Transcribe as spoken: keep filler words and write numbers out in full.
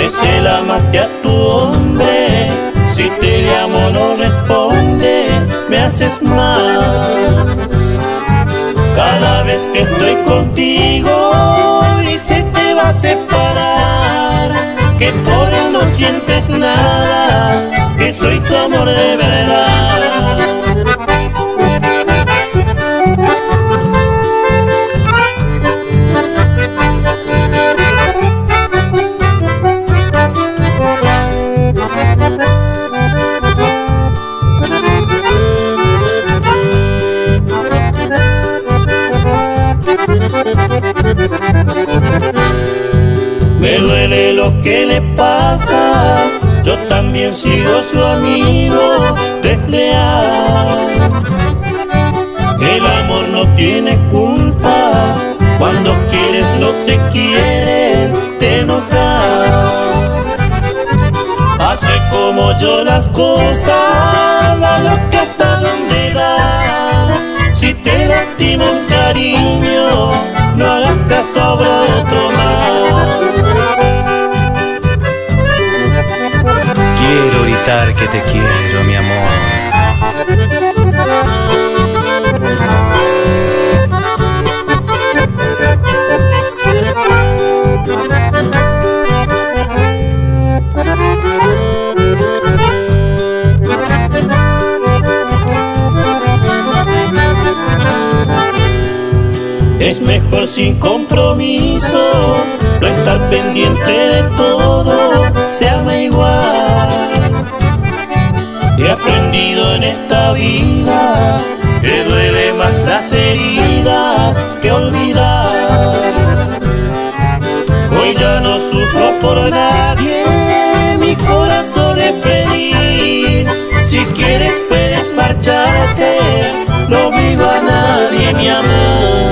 que cela más que a tu hombre. Si te llamo no respondes, me haces mal. Cada vez que estoy contigo y se te va a separar, que por él no sientes nada, que soy tu amor de verdad. Me duele lo que le pasa, yo también sigo su amigo desleal. El amor no tiene culpa, cuando quieres no te quieren, te enojas. Hace como yo las cosas, la loca hasta donde da. Si te lastima un cariño, no hagas caso a otro más. Quiero gritar que te quiero, mi amor. Es mejor sin compromiso, no estar pendiente de todo, se ama igual. He aprendido en esta vida que duele más las heridas que olvidar. Hoy ya no sufro por nadie, mi corazón es feliz. Si quieres puedes marcharte, no obligo a nadie, mi amor.